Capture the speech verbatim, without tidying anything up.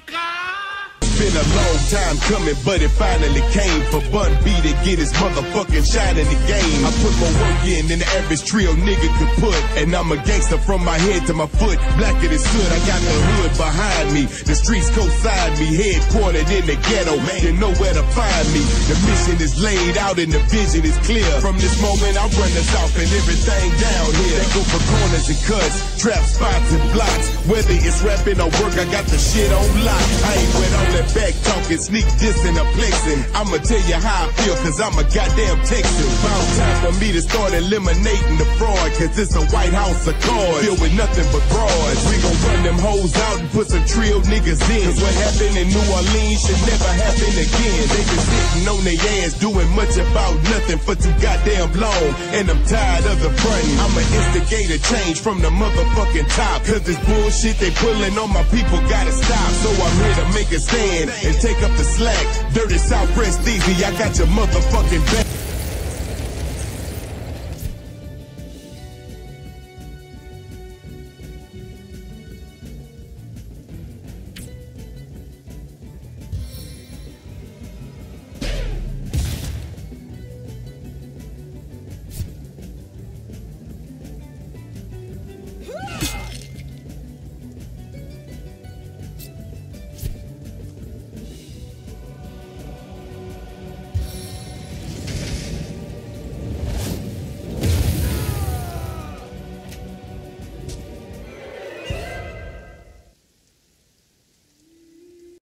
Been a long time coming, but it finally came for Bun B to get his motherfucking shine in the game. I put more work in than the average trio nigga could put, and I'm a gangster from my head to my foot, blacker than soot. I got the hood behind me, the streets co-sign me, headquartered in the ghetto, man, you know where to find me. The mission is laid out and the vision is clear. From this moment I run the south and everything down here. They go for corners and cuts, trap spots and blocks. Whether it's rapping or work, I got the shit on lock. I ain't with all that back talking, sneak dissing or flexing. I'ma tell you how I feel, cause I'm a goddamn Texan. Found time for me to start eliminating the fraud, cause it's a White House of cards filled with nothing but frauds. We gon' run them hoes out and put some trill niggas in, cause what happened in New Orleans should never happen again. They been sitting on their ass doing much about nothing for too goddamn long, and I'm tired of the frontin'. I'ma instigate a change from the motherfucking top, cause this bullshit they pulling on my people gotta stop. So I'm here to make a stand and take up the slack. Dirty South Press Easy, I got your motherfucking back.